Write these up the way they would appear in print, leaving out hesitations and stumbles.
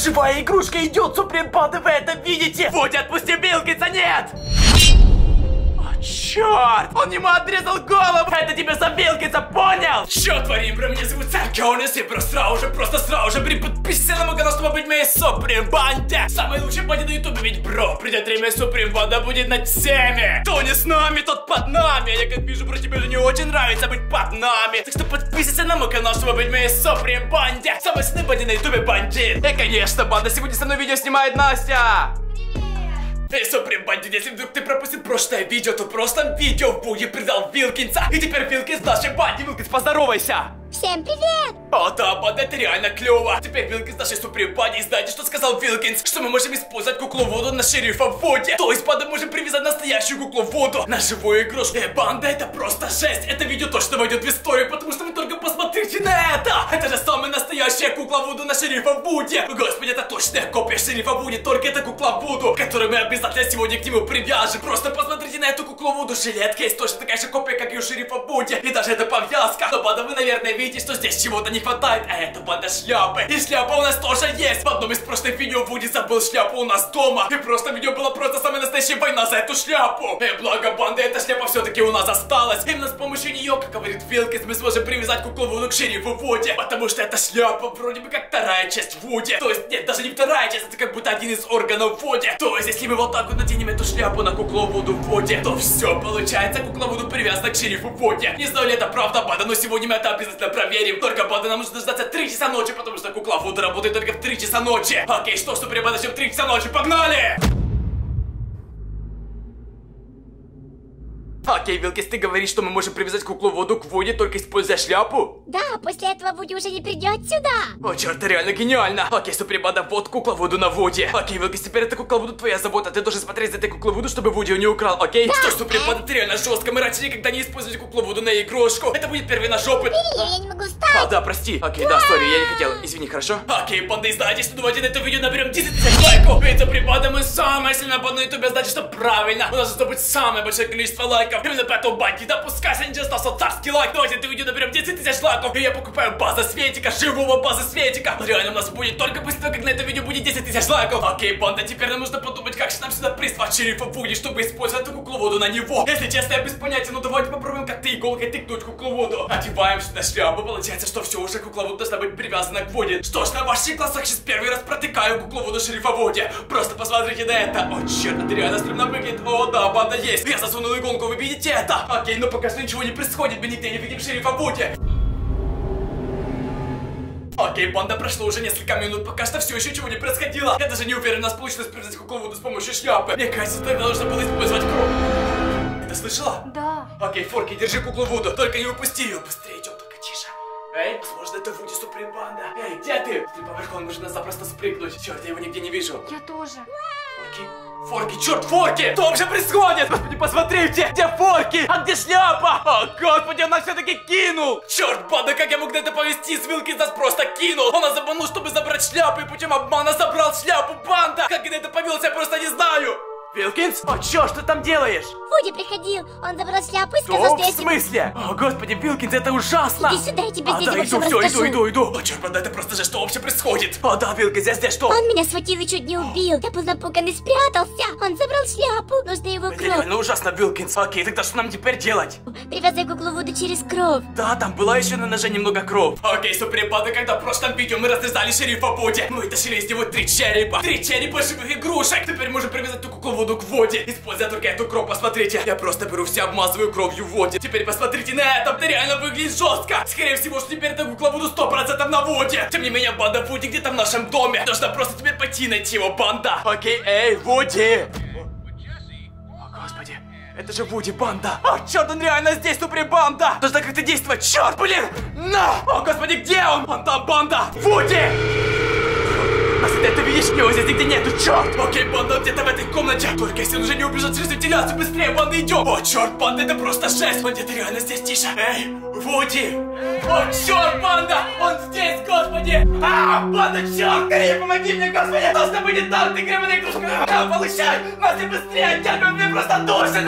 Живая игрушка идет, Суприм Банда, вы это видите? Вуди, отпусти Вилкинса, нет! Черт! Он ему отрезал голову! Это тебе за Вилкинса, понял? Что творим, бро? Меня зовут Сам Кёнес, и просто сразу же подписывайся на мой канал, чтобы быть моей Суприм Банде. Самый лучший бандит на ютубе, ведь, бро, придет время, Суприм Банда будет над всеми. Кто не с нами, тот под нами. Я как вижу, бро, тебе же не очень нравится быть под нами. Так что подписывайся на мой канал, чтобы быть моей Суприм Банде. Самый сильный бандит на ютубе, бандит. И, конечно, банда, сегодня со мной видео снимает Настя. Эй, Суприм Бандит, если вдруг ты пропустил прошлое видео, то в прошлом видео Вуди предал Вилкинса. И теперь Вилкинс в нашей банде. Вилкинс, поздоровайся! Всем привет! О, да, банда, это реально клево. Теперь Вилкинс в нашей Суприм Банде. И знаете, что сказал Вилкинс? Что мы можем использовать куклу Вуду на шерифа Вуди. То есть, банда, можем привязать настоящую куклу Вуду на живую игрушку. Банда, это просто жесть. Это видео точно войдет в историю, потому что вы только посмотрите на это. Это же самая настоящая кукла Вуду на шерифа Вуди. Господи, это точная копия шерифа Вуди, только это кукла Вуду, которую мы обязательно сегодня к нему привяжем. Просто посмотрите на эту куклу Вуду. Жилетка есть точно такая же копия, как и у шерифа Вуди. И даже эта повязка. Но, банда, вы, наверное, видите, что здесь чего-то не хватает. А это, банда, шляпы. И шляпа у нас тоже есть. В одном из прошлых видео Вуди забыл шляпу у нас дома. И просто видео была просто самая настоящая война за эту шляпу. И благо, банда, эта шляпа все-таки у нас осталась. Именно с помощью нее, как говорит Вилкинс, мы сможем привязать куклу Вуду к шерифу Вуди. Потому что эта шляпа вроде бы как вторая часть Вуди. То есть, нет, даже не вторая часть, это как будто один из органов Вуди. То есть, если мы вот так вот наденем эту шляпу на куклу Вуду Вуди, то все, получается, кукла Вуду привязана к шерифу Вуди. Не знаю ли это правда, банда, но сегодня мы это обязательно проверим. Только, банда, нам нужно дождаться 3 часа ночи, потому что кукла Вуду работает только в 3 часа ночи. Окей, что, Суприм Банда, в 3 часа ночи, погнали! Окей, Вилкинс, ты говоришь, что мы можем привязать куклу Вуду к Вуди, только используя шляпу? Да, после этого Вуди уже не придет сюда. О, черт, это реально гениально. Окей, Суприм Банда, вот кукла Вуду на Вуди. Окей, Вилкинс, теперь эта кукла Вуду твоя забота. Ты должен смотреть за этой куклой Вуду, чтобы Вуди ее не украл, окей? Да. Что ж, Суприм Банда, ты реально жестко. Мы раньше никогда не использовали куклу Вуду на игрушку. Это будет первый наш опыт. Я не могу встать. А, да, прости. Окей, да, сори, я не хотел. Извини, хорошо? Окей, банда, и знаете, что давайте на это видео наберем 10 тысяч лайков. Ведь Суприм Банда, мы самая сильная банда на ютубе, значит, что правильно. У нас должно быть самое большое количество лайков. Именно поэтому, банди, да пускай не остался царский лайк. Давайте это видео наберем 10 тысяч лайков. И я покупаю база Светика, живого база Светика. Реально у нас будет только после того, как на это видео будет 10 тысяч лайков. Окей, банда, теперь нам нужно подумать, как же нам сюда призвать шерифа Вуди, чтобы использовать эту куклу Вуду на него. Если честно, я без понятия, но давайте попробуем как-то иголкой тыкнуть куклу Вуду. Одеваем сюда шляпу, получается, что все, уже кукла Вуду должна быть привязана к Вуди. Что ж, на ваших глазах сейчас первый раз протыкаю куклу Вуду шерифа Вуди. Просто посмотрите на это. О, черт, это реально стрёмно выглядит. О, да, банда есть. Я засунул иголку, вы видите это? Окей, но пока что ничего не происходит, мы нигде не видим шерифа Вуди. Окей, банда, прошло уже несколько минут, пока что все еще ничего не происходило. Я даже не уверен, у нас получилось привязать куклу Вуду с помощью шляпы. Мне кажется, тогда нужно было использовать кровь. Ты слышала? Да. Окей, Форки, держи куклу Вуду, только не упусти ее. Быстрее идем, только тише. Эй, возможно, это Вуди Суприм Банда. Эй, где ты? Ты поверху, он может нас запросто спрыгнуть. Черт, я его нигде не вижу. Я тоже. Форки? Форки, черт, Форки! Что вообще происходит? Господи, посмотрите! Где Форки? А где шляпа? О, господи, он нас все-таки кинул! Черт, банда, как я мог на это повести? Вилкинс нас просто кинул! Он нас обманул, чтобы забрать шляпу, и путем обмана забрал шляпу, банда! Как я на это повелся, я просто не знаю! Вилкинс? О, чё, что ты там делаешь? Вуди приходил, он забрал шляпу и сказал, что я... В смысле? О, господи, Вилкинс, это ужасно! Иди сюда, я тебе здесь да, обо всем расскажу. иду. О, черт, банда, это просто же что вообще происходит? О, да, Вилкинс, я здесь что? Он меня схватил и чуть не убил. Я был напуган и спрятался. Он забрал шляпу. Нужно его Это кровь. реально ужасно, Вилкинс. Окей, тогда что нам теперь делать? Привязай куклу Вуду через кровь. Да, там была еще на ноже немного кровь. Окей, Суприм Банда, когда в прошлом видео мы разрезали шерифа Вуди, мы вытащили из него 3 черепа. 3 черепа живых игрушек. Теперь можем привязать ту куклу Вуду к Вуди. Используя только эту кровь, посмотрите. Я просто беру все, обмазываю кровью Вуди. Теперь посмотрите на это. Это реально выглядит жестко. Скорее всего, что теперь эта кукла Вуду 100% на Вуди. Тем не менее, банда Вуди где-то в нашем доме. Нужно просто теперь пойти найти его, банда. Окей, эй, Вуди. О, господи. Это же Вуди, банда. О, черт, он реально здесь, Суприм Банда. Нужно как-то действовать. Черт, блин. На. О, господи, где он? Он там, банда. Вуди. Если ты видишь, его здесь нигде нету, черт! Окей, банда, он где-то в этой комнате. Только если он уже не убежал через вентиляцию, быстрее, банда, идем! О, черт, банда, это просто жесть! Он где-то реально здесь, тише! Эй, Вуди! О, черт, банда! Он здесь, господи! Банда, черт! Скорее помоги мне, господи! Что с тобой не так? Ты гребаная игрушка! Получай! Настя, быстрее! Дядя, он меня просто душит!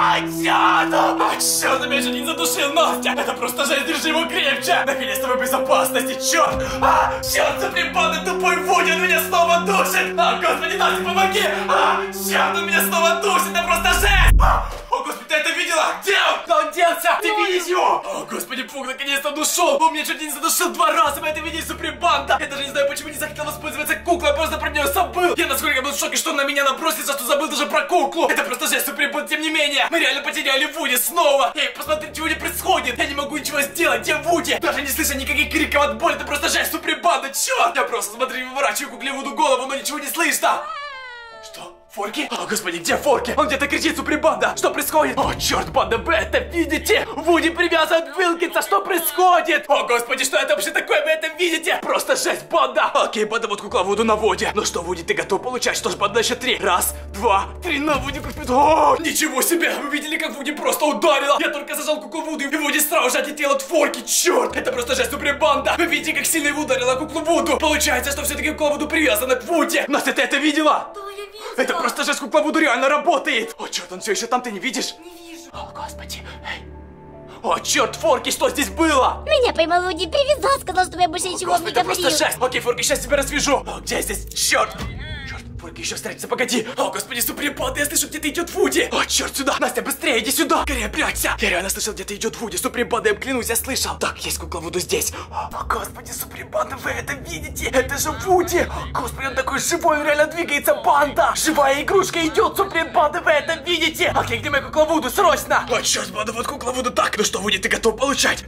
Черт, меня чуть не задушил, Настя! Это просто жесть, держи его крепче! Наконец-то в безопасности, черт! Черт, Суприм Банда, тупой Вуди, он меня снова душит! Господи, Настя, помоги! Черт, он меня снова душит, это просто жесть! О, господи, ты это видела? Где он? Куда он делся? Ты видишь его? О, господи, Пук, наконец-то он ушел! Он меня чуть не задушил 2 раза, вы это видели, Суприм Банда! Я даже не знаю, почему не захотел воспользоваться куклой, я просто про нее забыл! Я насколько был в шоке, что он на меня набросится, что забыл даже про куклу! Это просто жесть, Суприм Банда, тем не менее! Мы реально потеряли Вуди снова! Эй, посмотри, чего не происходит! Я не могу ничего сделать, где Вуди? Даже не слышу никаких криков от боли, это просто жесть, Суприм Банда, черт! Я просто, смотри, выворачиваю кукле Вуду голову, но ничего не слышно! Что? Форки? О, господи, где Форки? Он где-то кричит, Суприм Банда! Что происходит? О, черт, Банда, вы это видите? Вуди привязан к Вилкинса, что происходит? О, господи, что это вообще такое? Вы это видите? Просто жесть, Банда! Окей, Банда, вот кукла Вуду на Воде. Ну что, Вуди, ты готов получать? Что ж, Банда, еще 3. 1, 2, 3, на Вуди купит. О, ничего себе! Вы видели, как Вуди просто ударила? Я только зажал куклу Вуду, и Вуди сразу же отлетел от Форки. Черт! Это просто жесть, Суприм Банда! Вы видите, как сильно его ударила куклу Вуду? Получается, что все-таки кукла Вуду привязана к Вуди. Настя, ты это видела? Да, я видела. Это просто жесть, кукла Вуду реально работает! О, черт, он все еще там, ты не видишь? Не вижу. О, господи! Эй. О, черт, Форки, что здесь было? Меня поймал Вуди, привязал, сказал, что я больше ничего Господи, не это говорил. просто жесть! Окей, Форки, сейчас тебя развяжу! О, где здесь? Черт! Черт, Форки, еще встретиться, погоди! О, господи, Суприм Банда, я слышу, где-то идет Вуди! О, черт, сюда! Настя, быстрее, иди сюда! Скорее, прячься! Я реально слышал, где-то идет Вуди! Суприм Банда, я клянусь, я слышал! Так, есть кукла Вуду здесь! О, господи, Суприм Банда, вы это видите? Это же Вуди! О, господи, он такой живой, он реально двигается, Банда! Живая игрушка идет, Суприм Банда, вы это видите? Окей, где моя кукла Вуду? Срочно! О, черт, Банда, вот кукла Вуду, так! Ну что, Вуди, ты готов получать?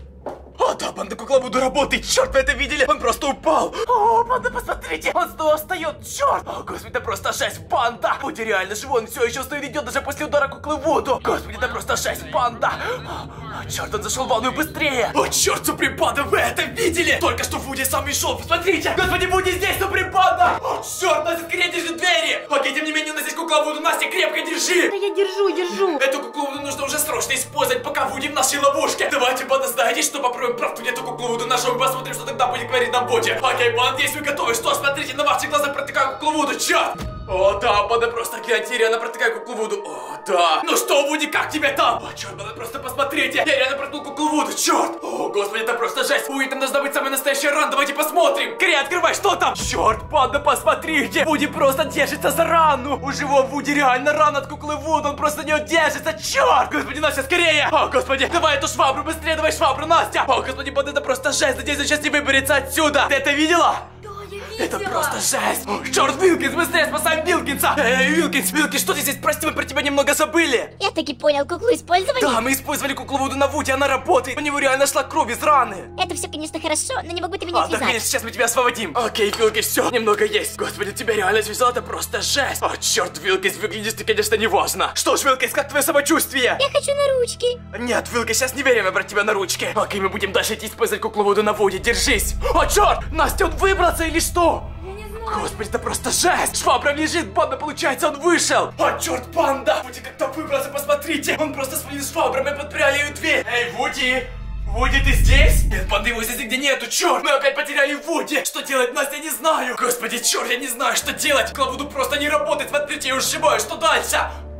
О, да, Банда, кукла Вуду работает! Черт, вы это видели? Он просто упал! О, Банда, посмотрите! Он снова встает! Черт! О, господи, это просто жесть, Банда! Вуди реально живой, он все еще стоит, идет даже после удара куклы Вуду! Господи, это просто жесть, Банда! О, черт, он зашел в ванную быстрее! О, черт, Суприм Банда, вы это видели? Только что Вуди сам и шел, посмотрите! Господи, Вуди здесь, Суприм Банда! О, черт, Настя, скорее держи двери! Окей, тем не менее, у нас здесь кукла Вуду, Настя, крепко держи! Да я держу. Эту куклу Вуду нужно уже срочно использовать, пока Вуди в нашей ловушке! Давайте, Банда, знаете, что попробуем правду эту куклу Вуду ножом и посмотрим, что тогда будет говорить нам Боди. Окей, Банда, если вы готовы, что, смотрите, на ваших глазах протыкаю куклу Вуду, черт! О, да, Банда, просто гляньте, я реально протыкаю куклу Вуду. О, да. Ну что, Вуди, как тебе там? О, черт, Банда, просто посмотрите. Я реально проткнул куклу Вуду, черт. О, господи, это просто жесть. Вуди, там должна быть самая настоящая рана, давайте посмотрим. Скорее, открывай, что там? Черт, Банда, посмотрите. Вуди просто держится за рану. У живого Вуди реально рана от куклы Вуду, он просто не держится, черт. Господи, Настя, скорее. О, господи, давай эту швабру, быстрее, давай швабру, Настя. О, господи, Банда, это просто жесть, надеюсь, он сейчас не выберется отсюда. Ты это видела? Это просто жесть! О, черт, Вилкинс, быстрее спасаем Вилкинса! Эй, Вилкинс, что ты здесь? Прости, мы про тебя немного забыли! Я таки понял, куклу использовали? Да, мы использовали куклу Вуду на Вуди, она работает! У него реально шла кровь из раны! Это все, конечно, хорошо, но не могу ты меня Да, отвязать. конечно, сейчас мы тебя освободим! Окей, Вилкинс, все, немного есть! Господи, тебя реально связал, это просто жесть! О, черт, Вилкинс, выглядишь ты, конечно, неважно! Что ж, Вилкинс, как твое самочувствие? Я хочу на ручки. Нет, Вилкинс, сейчас не время брать тебя на ручки! Окей, мы будем дальше идти использовать куклу Вуду на Вуди, держись! О, черт! Настя, он выбрался или что? Господи, это просто жесть! Швабра лежит, Банда, получается, он вышел! О, черт, Банда! Вуди как-то выбрался, посмотрите! Он просто свалил швабру, мы подпирали ее дверь! Эй, Вуди! Вуди, ты здесь? Нет, Банда, его здесь нигде нету, черт! Мы опять потеряли Вуди! Что делать, Настя, я не знаю! Господи, черт, я не знаю, что делать! Кукла Вуду просто не работает, смотрите, я его сшибаю, что дальше?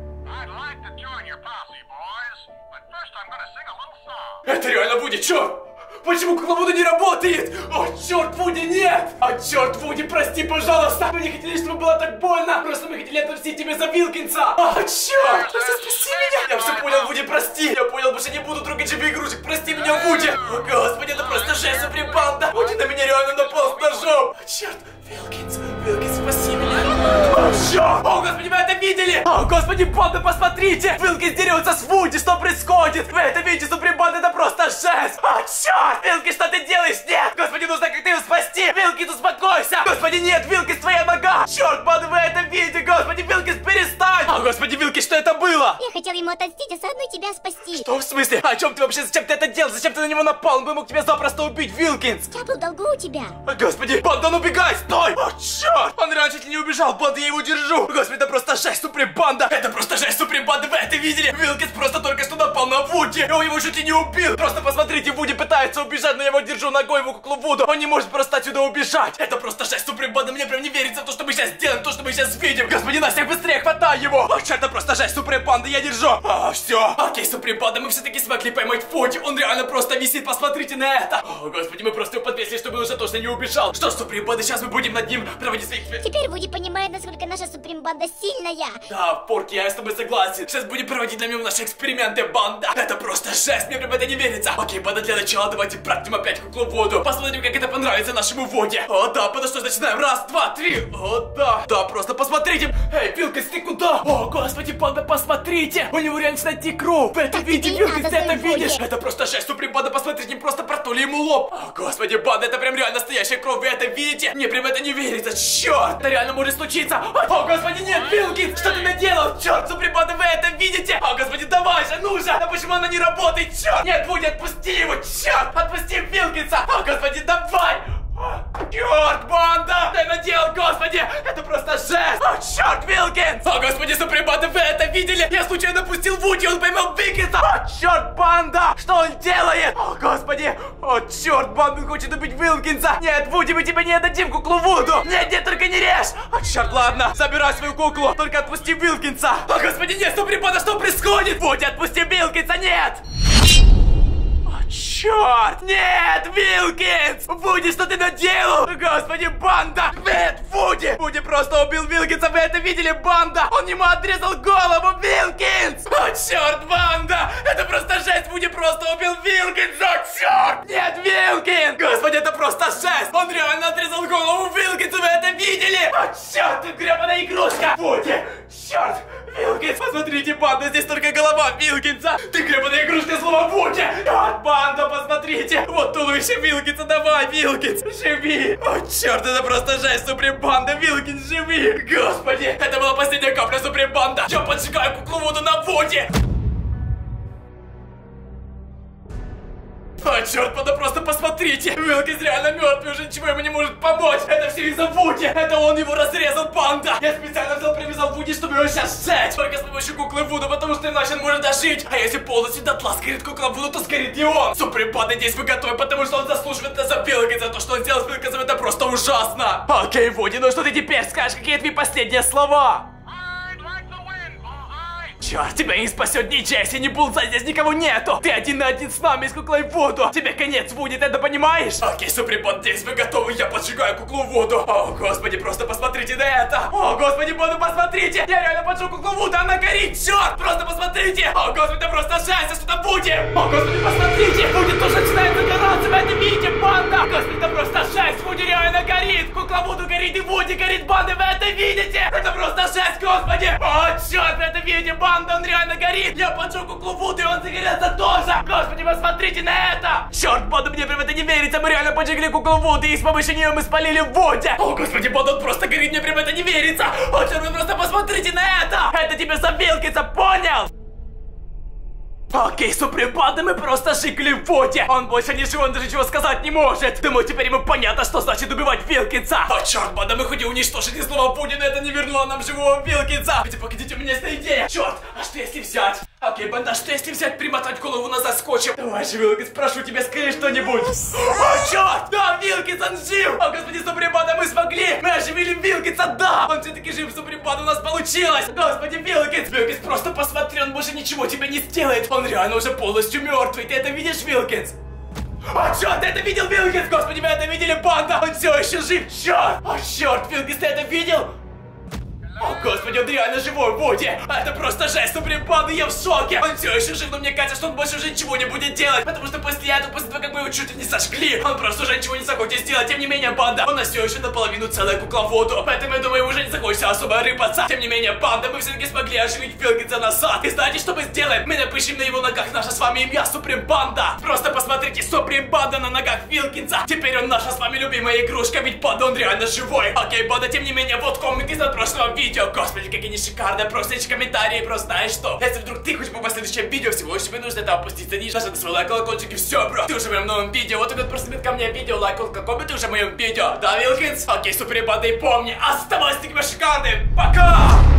Это реально Вуди, черт! Почему кукла Вуду не работает? О, черт, Вуди, нет! О, черт, Вуди, прости, пожалуйста! Мы не хотели, чтобы было так больно! Просто мы хотели отомстить тебе за Вилкинса! О, черт! Спаси меня! Я все понял, Вуди, прости! Я понял, больше не буду трогать живых игрушек! Прости меня, Вуди! О, господи, это просто жесть, Суприм Банда! Вуди на меня реально напал с ножом! О, черт! Вилкинс, спаси меня! О, черт! О, господи, вы это видели? О, господи, Банда, посмотрите! Вилкинс дерется с Вуди, что происходит? Вы это видите, Суприм Банда, это просто жесть! О, черт! Вилкинс, что ты делаешь? Нет! Господи, нужно как-то его спасти! Вилкинс, успокойся! Господи, нет, Вилкинс, твоя нога! Черт, Банда, вы это видите? Господи, Вилкинс, перестань! О, господи, Вилкинс, что это было? Я хотел ему отомстить, а заодно тебя спасти. Что, в смысле? О чем ты вообще? Зачем ты это делал? Зачем ты на него напал? Он бы мог тебя запросто убить, Вилкинс! Я был в долгу у тебя. О, господи, Банда, он убегай, стой! О, черт! Он раньше чуть не убежал, Банда, я его держу! Господи, это просто жесть, Суприм Банда! Это просто жесть, Суприм Банда! супербанды, вы это видели? Вилкинс просто только что напал на Вуди, и он его чуть и не убил. Просто посмотрите, Вуди пытается убежать, но я его держу ногой, его куклу Вуду. Он не может просто отсюда убежать. Это просто жесть, супербанда, мне прям не верится в то, что мы сейчас сделаем, то, что мы сейчас видим. Господин Настя, быстрее, хватай его. О, черт, это просто жесть, супербанда, я держу. Все. Окей, супербанда, мы все-таки смогли поймать Вуди. Он реально просто висит, посмотрите на это. О, господи, мы просто его подвесили, чтобы он уже точно не убежал. Что ж, супербанда, сейчас мы будем над ним проводить своих... Теперь Вуди понимает, насколько наша суприм-банда сильная. Да, Порки, я с тобой согласен. Сейчас будем проводить на нем наши эксперименты, банда. Это просто жесть, мне прям это не верится. Окей, банда, для начала давайте практим опять куклу Вуду. Посмотрим, как это понравится нашему Вуди. О, да, подожди, начинаем. Раз, два, три. О, да. Да, просто посмотрите. Эй, Вилкинс, ты куда? О, господи, банда, посмотрите. У него реально начинает течь кровь. Вы это видите, Вилкинс, ты это видишь? Это просто жесть, супербанда, посмотрите, просто протули ему лоб. О, господи, банда, это прям реально настоящая кровь, вы это видите? Мне прям это не верится, черт. Это реально может случиться. О, господи, нет, Вилкинс, что ты наделал? Черт, супербанда, вы это видите? О, господи, давай же, ну же. Да почему она не работает, черт? Нет, Вуди, отпусти его, черт. Отпусти Вилкинса. О, господи, давай. Черт, банда! Ты наделал, господи! Это просто жесть! О, черт, Вилкинс! О, господи, супербанда, вы это видели? Я случайно пустил Вуди, он поймал Вилкинса! О, черт, банда! Что он делает? О, господи! О, черт, банда, он хочет убить Вилкинса! Нет, Вуди, мы тебе не отдадим куклу Вуду! Нет, нет, только не режь! О, черт, ладно, забирай свою куклу, только отпусти Вилкинса! О, господи, нет, супербанда, что происходит? Вуди, отпусти Вилкинса, нет! Черт! Нет, Вилкинс! Вуди, что ты наделал? Господи, банда! Нет, Вуди! Вуди просто убил Вилкинса, вы это видели, банда? Он ему отрезал голову, Вилкинс! О, черт, банда! Это просто жесть! Вуди просто убил Вилкинса! Черт! Нет, Вилкинс! Господи, это просто жесть! Он реально отрезал голову Вилкинса, вы это видели? О, черт, ты гребаная игрушка! Вуди! Черт! Вилкинс, посмотрите, банда, здесь только голова Вилкинса! Ты гребаная игрушка, слово Вуди! Черт, банда, посмотрите! Вот туловище Вилкинса, давай, Вилкинс, живи! О, черт, это просто жесть, супербанда, Вилкинс, живи! Господи, это была последняя капля, супербанда! Я поджигаю куклу Вуду на Вуди! О, черт, да просто посмотрите! Вилкинс реально мертвый, уже ничего ему не может помочь! Это все из-за Вуди! Это он его разрезал, банда! Я специально взял, привязал Вуди, чтобы его сейчас сжечь! Только с помощью куклы Вуду, потому что иначе он может дожить! А если полностью дотла сгорит кукла Вуду, то сгорит и он! Супербанда, надеюсь, вы готовы, потому что он заслуживает это за Вилкинса! То, что он сделал с Вилкинсом, это просто ужасно! Окей, Вуди, ну что ты теперь скажешь? Какие твои последние слова? Черт, тебя не спасет ни Джесси, ни Булзай, здесь никого нету! Ты один на один с нами, с куклой Вуду! Тебе конец будет, это понимаешь? Окей, супербанд, здесь вы готовы, я поджигаю куклу Вуду! О, господи, просто посмотрите на это! О, господи, Бонду, посмотрите! Я реально поджег куклу Вуду, она горит, черт! Просто посмотрите! О, господи, это просто жесть, что там Вуди! О, господи, посмотрите! Вуди тоже начинает загораться, вы это видите, банда! Господи, это просто жесть, Вуди реально горит! Кукла Вуду горит, и Вуди горит, банда, вы это видите? Это просто жесть, господи! О, черт, вы это видите, банда! Он реально горит! Я поджег куклу Вуду, и он загорелся тоже! Господи, посмотрите на это! Черт, банда, мне прям это не верится! Мы реально поджигли куклу Вуду, и с помощью нее мы спалили Вуди! О, господи, банда, он просто горит, мне прям это не верится! О, черт, вы просто посмотрите на это! Это тебе за Вилкинса, понял? Окей, супербанда, мы просто жикли Вуди! Он больше не жив, он даже ничего сказать не может! Думаю, теперь ему понятно, что значит убивать Вилкинса! О, черт, банда, мы хоть и уничтожили слово Вуди, но это не вернуло нам живого Вилкинса! Погодите, у меня есть идея! Черт, а что если взять? Окей, банда, что если взять, примотать голову назад скотчем? Давай же, Вилкинс, прошу тебя, скажи что-нибудь! О, черт! Да, Вилкинс, он жив! О, господи, супербанда, мы смогли! Мы оживили Вилкинса, да! Он все-таки жив, супербанда, у нас получилось! Господи, Вилкинс! Вилкинс, просто посмотри, он больше ничего тебе не сделает! Он реально уже полностью мертвый, ты это видишь, Вилкинс? О, черт, ты это видел, Вилкинс? Господи, вы это видели, банда? Он все еще жив, черт! О, черт, Вилкинс, ты это видел? О, господи, он реально живой, Вуди! Это просто жесть, супербанда, я в шоке! Он все еще жив, но мне кажется, что он больше уже ничего не будет делать, потому что после этого, после того, как мы его чуть ли не сожгли, он просто уже ничего не захочет сделать. Тем не менее, банда, у нас все еще наполовину целая кукла Вуду, поэтому, я думаю, уже не захочется особо рыпаться. Тем не менее, банда, мы все-таки смогли оживить Вилкинса назад. И знаете, что мы сделаем? Мы напишем на его ногах наше с вами имя, супербанда. Просто посмотрите, супербанда на ногах Вилкинса. Теперь он наша с вами любимая игрушка, ведь банда, он реально живой. Окей, банда, тем не менее, вот комик из прошлого видео. Господи, какие они шикарные, просто эти комментарии, просто знаешь что? Если вдруг ты хочешь попасть в следующее видео, всего лишь тебе нужно это опуститься ниже, нажать на свой лайк, колокольчик и все, бро. Ты уже в моем новом видео, вот этот просто ко мне видео, лайк, колокольчик, ты уже в моем видео. Да, Вилкинс? Окей, супербанда, и помни, оставайся таким шикарным. Пока!